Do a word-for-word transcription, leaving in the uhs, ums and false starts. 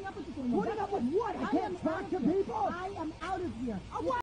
up with you for the moment. Putting up with what? I I can't am talk out to of here. people? I am out of here. Uh, what?